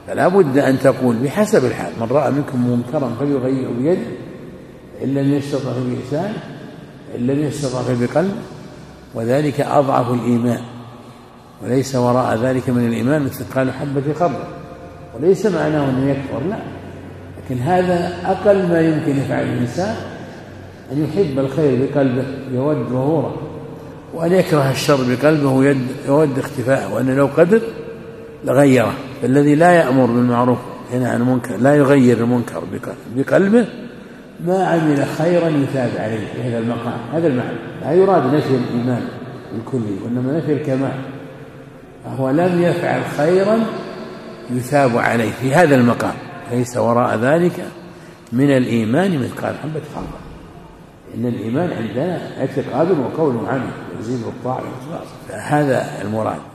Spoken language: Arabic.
فلا بد أن تقول بحسب الحال: من رأى منكم منكرا فليغيره بيده، إن لم يستطع بلسانه، إن لم يستطع بقلبه، وذلك أضعف الإيمان، وليس وراء ذلك من الإيمان مثقال حبة خردل. وليس معناه أنه يكفر، لا، لكن هذا أقل ما يمكن يفعل الإنسان، أن يحب الخير بقلبه يود ظهوره، وأن يكره الشر بقلبه يود اختفاءه، وأن لو قدر لغيره. فالذي لا يأمر بالمعروف ينهى عن المنكر لا يغير المنكر بقلبه ما عمل خيرا يثاب عليه في هذا المقام. هذا المعنى، لا يراد نفي الإيمان الكلي، وإنما نفي الكمال، فهو لم يفعل خيرا يثاب عليه في هذا المقام، ليس وراء ذلك من الإيمان مثقال حبة خردل. إن الإيمان عندنا اعتقاد وقول وعمل، يزيد بالطاعة والإخلاص، فهذا المراد.